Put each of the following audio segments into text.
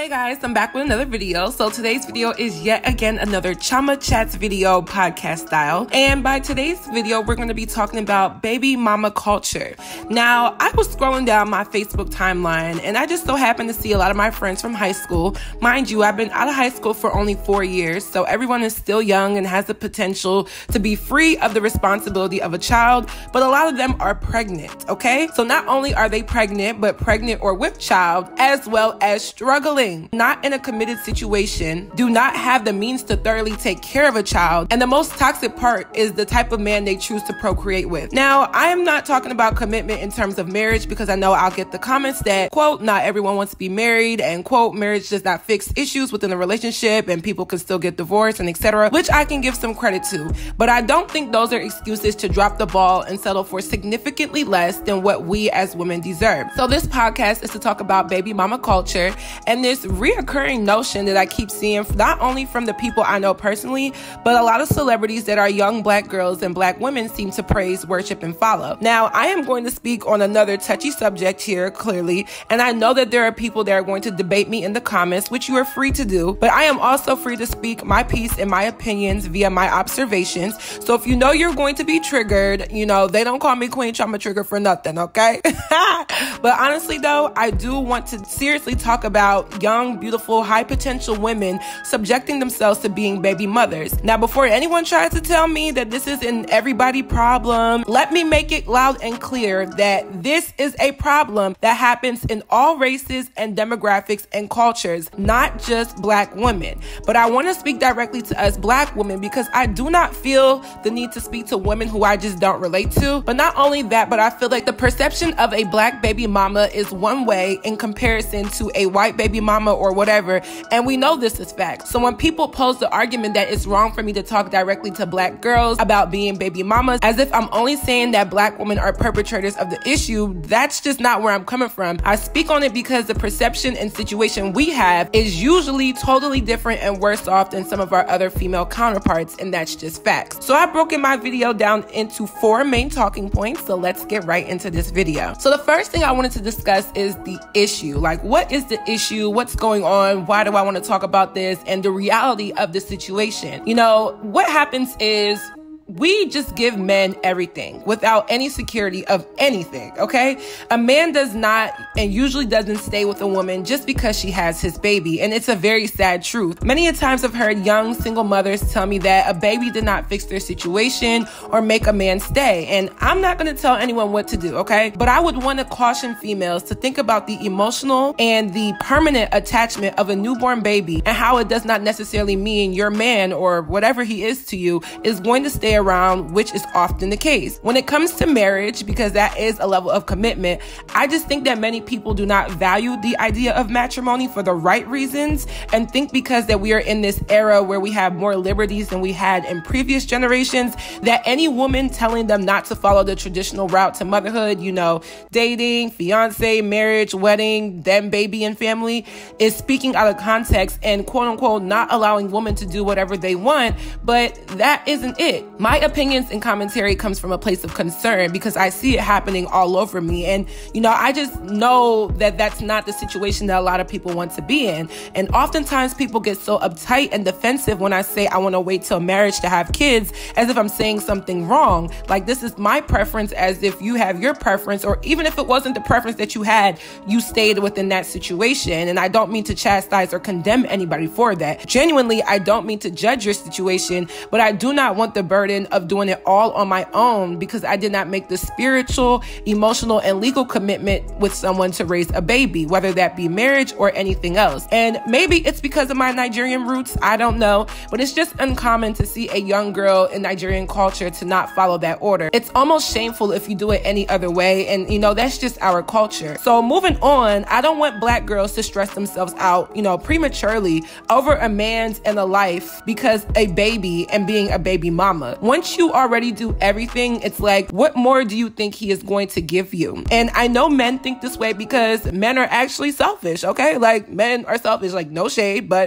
Hey guys, I'm back with another video. So today's video is yet again another Chioma Chats video podcast style. And by today's video, we're going to be talking about baby mama culture. Now, I was scrolling down my Facebook timeline and I just so happened to see a lot of my friends from high school. Mind you, I've been out of high school for only 4 years, so everyone is still young and has the potential to be free of the responsibility of a child, but a lot of them are pregnant, okay? So not only are they pregnant, but pregnant or with child, as well as struggling, not in a committed situation, do not have the means to thoroughly take care of a child, and the most toxic part is the type of man they choose to procreate with. Now, I am not talking about commitment in terms of marriage, because I know I'll get the comments that, quote, not everyone wants to be married, and quote, marriage does not fix issues within a relationship, and people can still get divorced, and etc., which I can give some credit to. But I don't think those are excuses to drop the ball and settle for significantly less than what we as women deserve. So this podcast is to talk about baby mama culture and this reoccurring notion that I keep seeing not only from the people I know personally, but a lot of celebrities that are young black girls and black women seem to praise, worship, and follow. Now, I am going to speak on another touchy subject here, clearly, and I know that there are people that are going to debate me in the comments, which you are free to do, but I am also free to speak my piece and my opinions via my observations. So if you know you're going to be triggered, you know, they don't call me Queen Chioma Trigger for nothing, okay? But honestly though, I do want to seriously talk about young, beautiful, high potential women subjecting themselves to being baby mothers. Now, before anyone tries to tell me that this is an everybody problem, let me make it loud and clear that this is a problem that happens in all races and demographics and cultures, not just black women. But I want to speak directly to us black women because I do not feel the need to speak to women who I just don't relate to. But not only that, but I feel like the perception of a black baby mama is one way in comparison to a white baby mama or whatever, and we know this is fact. So when people pose the argument that it's wrong for me to talk directly to black girls about being baby mamas, as if I'm only saying that black women are perpetrators of the issue, that's just not where I'm coming from. I speak on it because the perception and situation we have is usually totally different and worse off than some of our other female counterparts, and that's just facts. So I've broken my video down into 4 main talking points, so let's get right into this video. So the first thing I wanted to discuss is the issue. Like, what is the issue? What's going on? Why do I want to talk about this? And the reality of the situation. You know, what happens is we just give men everything without any security of anything, okay? A man does not and usually doesn't stay with a woman just because she has his baby, and it's a very sad truth. Many a times I've heard young single mothers tell me that a baby did not fix their situation or make a man stay, and I'm not going to tell anyone what to do, okay? But I would want to caution females to think about the emotional and the permanent attachment of a newborn baby and how it does not necessarily mean your man or whatever he is to you is going to stay around, which is often the case. When it comes to marriage, because that is a level of commitment, I just think that many people do not value the idea of matrimony for the right reasons and think because that we are in this era where we have more liberties than we had in previous generations, that any woman telling them not to follow the traditional route to motherhood, you know, dating, fiance, marriage, wedding, then baby and family, is speaking out of context and quote unquote not allowing women to do whatever they want. But that isn't it. My opinions and commentary comes from a place of concern because I see it happening all over me. And, you know, I just know that that's not the situation that a lot of people want to be in. And oftentimes people get so uptight and defensive when I say I want to wait till marriage to have kids, as if I'm saying something wrong. Like, this is my preference, as if you have your preference, or even if it wasn't the preference that you had, you stayed within that situation. And I don't mean to chastise or condemn anybody for that. Genuinely, I don't mean to judge your situation, but I do not want the burden of doing it all on my own because I did not make the spiritual, emotional, and legal commitment with someone to raise a baby, whether that be marriage or anything else. And maybe it's because of my Nigerian roots, I don't know, but it's just uncommon to see a young girl in Nigerian culture to not follow that order. It's almost shameful if you do it any other way, and you know, that's just our culture. So moving on, I don't want black girls to stress themselves out, you know, prematurely over a man's and a life because a baby and being a baby mama. Once you already do everything, it's like, what more do you think he is going to give you? And I know men think this way because men are actually selfish, okay? Like, men are selfish, like, no shade, but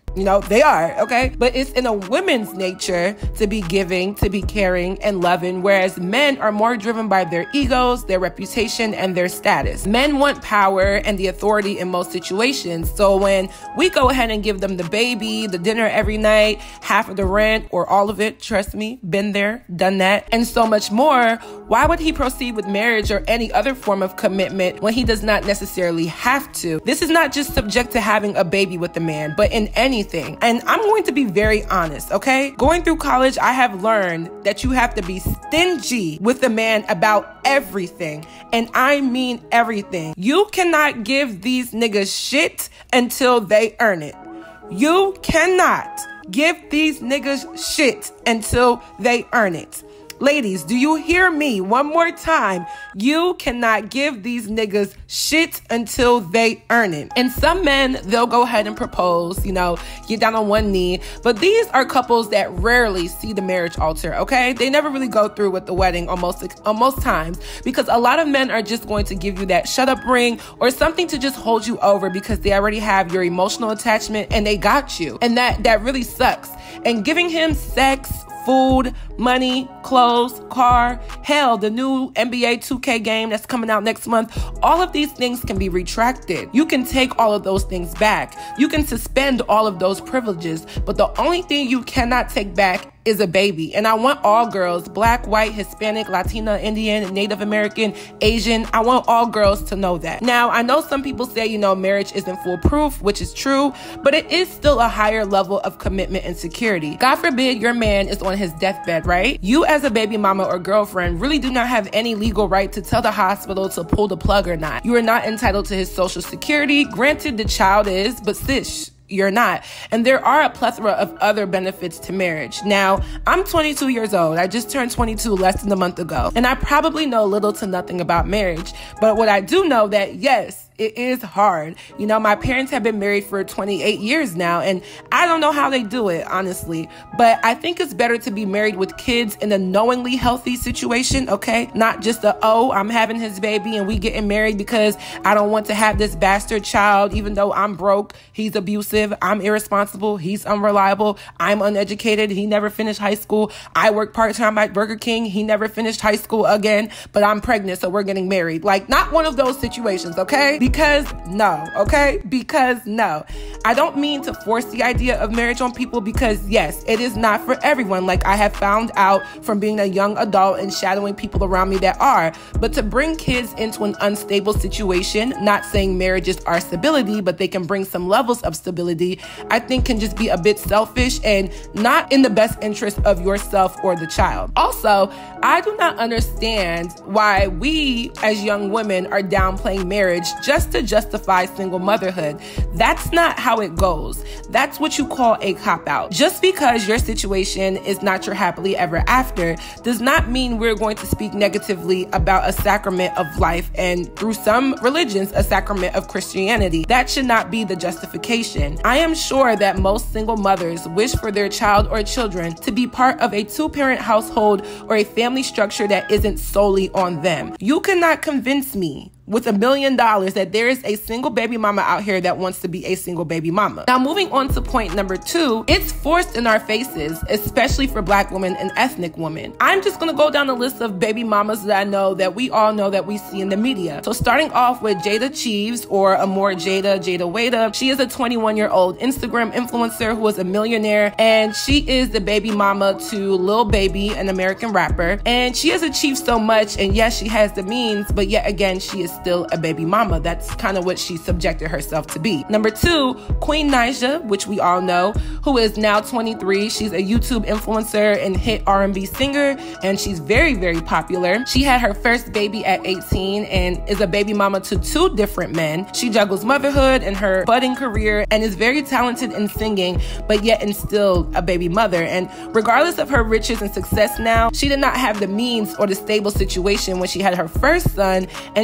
You know, they are, okay? But it's in a woman's nature to be giving, to be caring and loving, whereas men are more driven by their egos, their reputation, and their status. Men want power and the authority in most situations. So when we go ahead and give them the baby, the dinner every night, half of the rent, or all of it, trust me, been there, done that, and so much more, why would he proceed with marriage or any other form of commitment when he does not necessarily have to? This is not just subject to having a baby with the man, but in anything. And I'm going to be very honest, okay? Going through college, I have learned that you have to be stingy with a man about everything. And I mean everything. You cannot give these niggas shit until they earn it. You cannot give these niggas shit until they earn it. Ladies, do you hear me? One more time. You cannot give these niggas shit until they earn it. And some men, they'll go ahead and propose, you know, get down on one knee. But these are couples that rarely see the marriage altar, okay? They never really go through with the wedding most times, because a lot of men are just going to give you that shut up ring or something to just hold you over because they already have your emotional attachment and they got you. And that really sucks. And giving him sex, food, money, clothes, car, hell, the new NBA 2K game that's coming out next month, all of these things can be retracted. You can take all of those things back. You can suspend all of those privileges, but the only thing you cannot take back is a baby. And I want all girls, Black, white, Hispanic, Latina, Indian, Native American, Asian, I want all girls to know that. Now, I know some people say, you know, marriage isn't foolproof, which is true, but it is still a higher level of commitment and security. God forbid your man is on his deathbed, right? You as a baby mama or girlfriend really do not have any legal right to tell the hospital to pull the plug or not. You are not entitled to his social security. Granted, the child is, but sis, you're not. And there are a plethora of other benefits to marriage. Now, I'm 22 years old. I just turned 22 less than a month ago. And I probably know little to nothing about marriage. But what I do know that, yes, it is hard. You know, my parents have been married for 28 years now, and I don't know how they do it, honestly. But I think it's better to be married with kids in a knowingly healthy situation, okay? Not just I'm having his baby and we getting married because I don't want to have this bastard child, even though I'm broke, he's abusive, I'm irresponsible, he's unreliable, I'm uneducated, he never finished high school, I work part-time at Burger King, he never finished high school again, but I'm pregnant, so we're getting married. Like, not one of those situations, okay? Because no, okay? Because no. I don't mean to force the idea of marriage on people because, yes, it is not for everyone. Like I have found out from being a young adult and shadowing people around me that are. But to bring kids into an unstable situation, not saying marriages are stability, but they can bring some levels of stability, I think can just be a bit selfish and not in the best interest of yourself or the child. Also, I do not understand why we as young women are downplaying marriage just to justify single motherhood. That's not how it goes. That's what you call a cop-out. Just because your situation is not your happily ever after does not mean we're going to speak negatively about a sacrament of life and, through some religions, a sacrament of Christianity. That should not be the justification. I am sure that most single mothers wish for their child or children to be part of a two-parent household or a family structure that isn't solely on them. You cannot convince me with $1 million that there is a single baby mama out here that wants to be a single baby mama. Now, moving on to point number 2, it's forced in our faces, especially for Black women and ethnic women. I'm just gonna go down the list of baby mamas that I know that we all know that we see in the media. So starting off with Jada Cheeves, or Amor Jada Wada. She is a 21-year-old Instagram influencer who is a millionaire, and she is the baby mama to Lil Baby, an American rapper. And she has achieved so much, and yes, she has the means, but yet again, she is still a baby mama. That's kind of what she subjected herself to be. Number 2, Queen Naija, which we all know, who is now 23. She's a YouTube influencer and hit R&B singer, and she's very, very popular. She had her first baby at 18 and is a baby mama to 2 different men. She juggles motherhood and her budding career and is very talented in singing, but yet and still a baby mother. And regardless of her riches and success now, she did not have the means or the stable situation when she had her first son, and she is an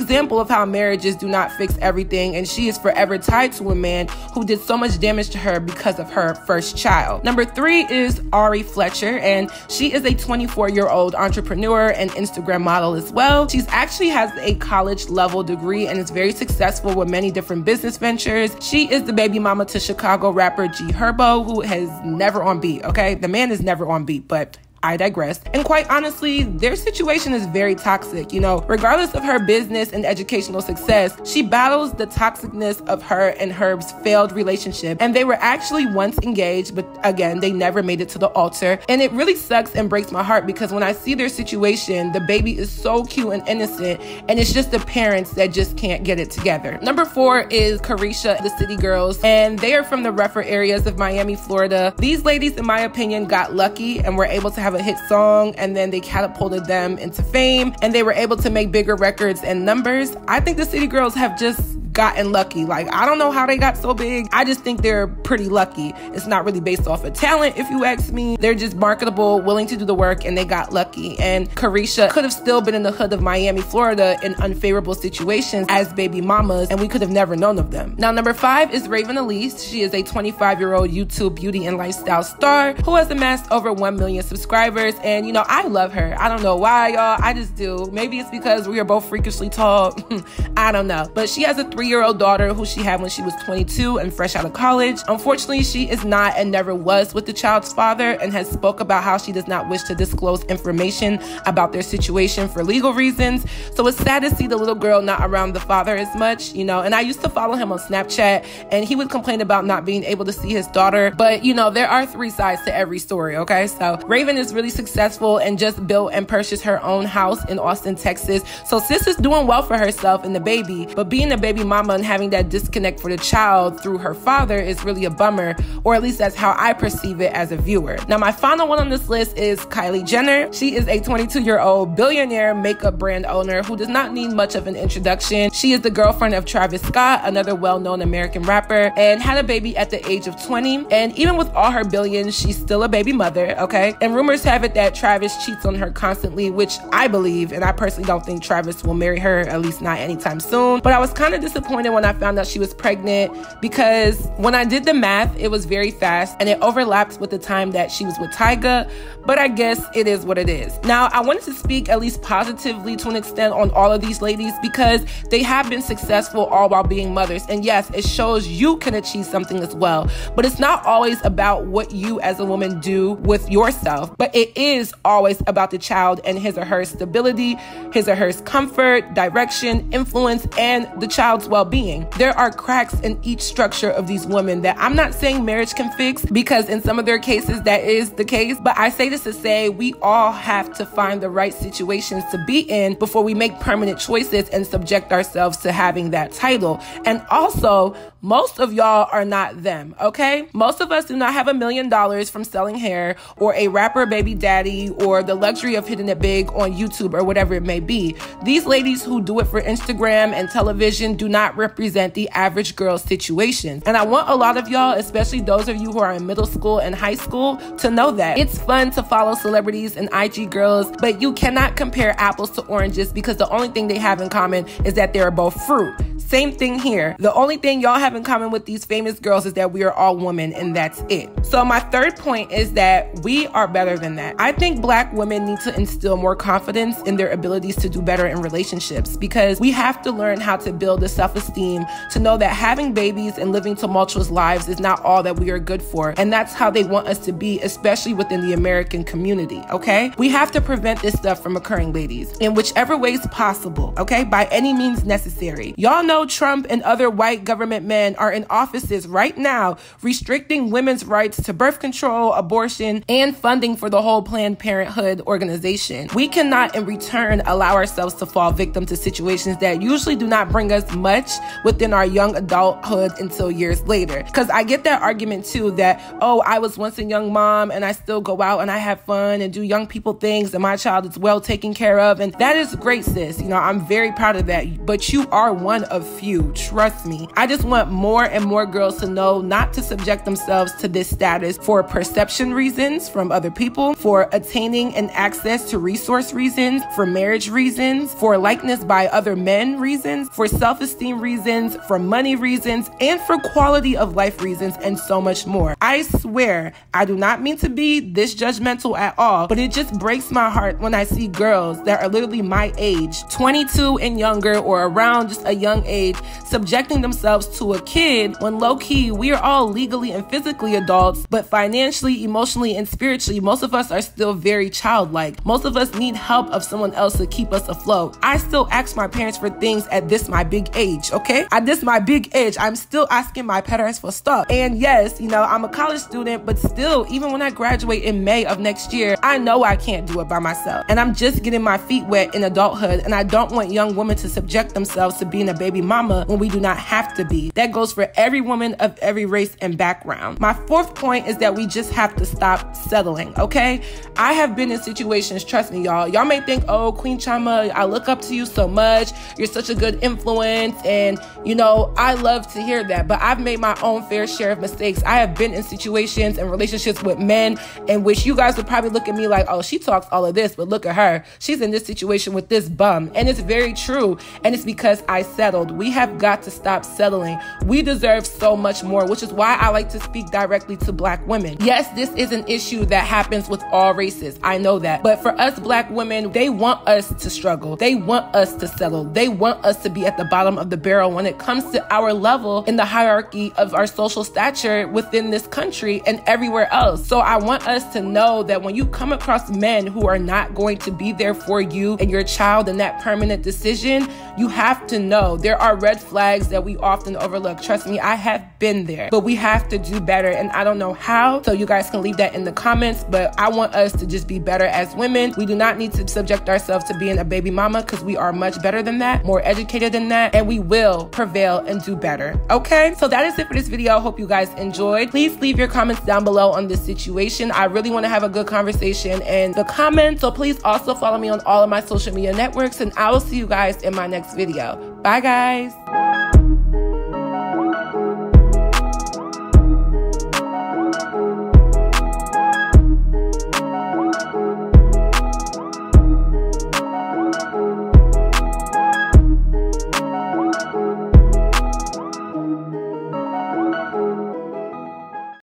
example of how marriages do not fix everything, and she is forever tied to a man who did so much damage to her because of her first child. Number 3 is Ari Fletcher, and she is a 24-year-old entrepreneur and Instagram model as well. She actually has a college level degree and is very successful with many different business ventures. She is the baby mama to Chicago rapper G Herbo, who has never on beat, okay? The man is never on beat, but I digress. And quite honestly, their situation is very toxic. You know, regardless of her business and educational success, she battles the toxicness of her and Herb's failed relationship. And they were actually once engaged, but again, they never made it to the altar. And it really sucks and breaks my heart because when I see their situation, the baby is so cute and innocent, and it's just the parents that just can't get it together. Number 4 is Carisha, the City Girls, and they are from the rougher areas of Miami, Florida. These ladies, in my opinion, got lucky and were able to have a hit song, and then they catapulted them into fame, and they were able to make bigger records and numbers. I think the City Girls have just gotten lucky. Like, I don't know how they got so big. I just think they're pretty lucky. It's not really based off of talent, if you ask me. They're just marketable, willing to do the work, and they got lucky. And Carisha could have still been in the hood of Miami, Florida in unfavorable situations as baby mamas, and we could have never known of them. Now, number 5 is Raven Elise. She is a 25-year-old YouTube beauty and lifestyle star who has amassed over 1 million subscribers. And, you know, I love her. I don't know why, y'all. I just do. Maybe it's because we are both freakishly tall. I don't know. But she has a 3-year-old daughter who she had when she was 22 and fresh out of college. Unfortunately, she is not and never was with the child's father and has spoke about how she does not wish to disclose information about their situation for legal reasons. So it's sad to see the little girl not around the father as much, you know, and I used to follow him on Snapchat, and he would complain about not being able to see his daughter. But, you know, there are 3 sides to every story, okay? So Raven is really successful and just built and purchased her own house in Austin, Texas. So sis is doing well for herself and the baby, but being a baby mama and having that disconnect for the child through her father is really a bummer, or at least that's how I perceive it as a viewer. Now, my final one on this list is Kylie Jenner. She is a 22-year-old billionaire makeup brand owner who does not need much of an introduction. She is the girlfriend of Travis Scott, another well-known American rapper, and had a baby at the age of 20. And even with all her billions, she's still a baby mother, okay? And rumors have it that Travis cheats on her constantly, which I believe, and I personally don't think Travis will marry her, at least not anytime soon. But I was kind of disappointed when I found out she was pregnant, because when I did the math, it was very fast and it overlaps with the time that she was with Tyga, but I guess it is what it is. Now, I wanted to speak at least positively to an extent on all of these ladies because they have been successful all while being mothers. And yes, it shows you can achieve something as well, but it's not always about what you as a woman do with yourself, but it is always about the child and his or her stability, his or her comfort, direction, influence, and the child's well-being. There are cracks in each structure of these women that I'm not saying marriage can fix, because in some of their cases that is the case, but I say this to say we all have to find the right situations to be in before we make permanent choices and subject ourselves to having that title. And also, most of y'all are not them, okay? Most of us do not have $1 million from selling hair or a rapper baby daddy or the luxury of hitting it big on YouTube or whatever it may be. These ladies who do it for Instagram and television do not represent the average girl's situation. And I want a lot of y'all, especially those of you who are in middle school and high school, to know that it's fun to follow celebrities and IG girls, but you cannot compare apples to oranges because the only thing they have in common is that they're both fruit. Same thing here. The only thing y'all have in common with these famous girls is that we are all women, and that's it. So my third point is that we are better than that. I think Black women need to instill more confidence in their abilities to do better in relationships, because we have to learn how to build the self-esteem to know that having babies and living tumultuous lives is not all that we are good for. And that's how they want us to be, especially within the American community, okay? We have to prevent this stuff from occurring, ladies, in whichever ways possible, okay? By any means necessary. Y'all know Trump and other white government men are in offices right now restricting women's rights to birth control, abortion, and funding for the whole Planned Parenthood organization. We cannot in return allow ourselves to fall victim to situations that usually do not bring us much much within our young adulthood until years later. Because I get that argument too that, oh, I was once a young mom and I still go out and I have fun and do young people things and my child is well taken care of. And that is great, sis. You know, I'm very proud of that. But you are one of few. Trust me. I just want more and more girls to know not to subject themselves to this status for perception reasons from other people, for attaining and access to resource reasons, for marriage reasons, for likeness by other men reasons, for self-esteem reasons, for money reasons, and for quality of life reasons, and so much more. I swear, I do not mean to be this judgmental at all, but it just breaks my heart when I see girls that are literally my age, 22 and younger, or around just a young age, subjecting themselves to a kid when low-key we are all legally and physically adults, but financially, emotionally, and spiritually, most of us are still very childlike. Most of us need help of someone else to keep us afloat. I still ask my parents for things at this my big age, okay? At this my big age, I'm still asking my parents for stuff. And yes, you know, I'm a college student, but still, even when I graduate in May of next year, I know I can't do it by myself. And I'm just getting my feet wet in adulthood, and I don't want young women to subject themselves to being a baby mama when we do not have to be. That goes for every woman of every race and background. My fourth point is that we just have to stop settling, okay? I have been in situations, trust me, y'all may think, oh, Queen Chioma, I look up to you so much. You're such a good influence. And, you know, I love to hear that. But I've made my own fair share of mistakes. I have been in situations and relationships with men in which you guys would probably look at me like, oh, she talks all of this, but look at her. She's in this situation with this bum. And it's very true. And it's because I settled. We have got to stop settling. We deserve so much more, which is why I like to speak directly to Black women. Yes, this is an issue that happens with all races. I know that. But for us Black women, they want us to struggle. They want us to settle. They want us to be at the bottom of the barrel when it comes to our level in the hierarchy of our social stature within this country and everywhere else. So I want us to know that when you come across men who are not going to be there for you and your child in that permanent decision, you have to know there are red flags that we often overlook. Trust me, I have been there, but we have to do better. And I don't know how, so you guys can leave that in the comments, but I want us to just be better as women. We do not need to subject ourselves to being a baby mama because we are much better than that, more educated than that, and we will prevail and do better. Okay, so that is it for this video. I hope you guys enjoyed. Please leave your comments down below on this situation. I really want to have a good conversation in the comments, so please also follow me on all of my social media networks, and I will see you guys in my next video. Bye, guys.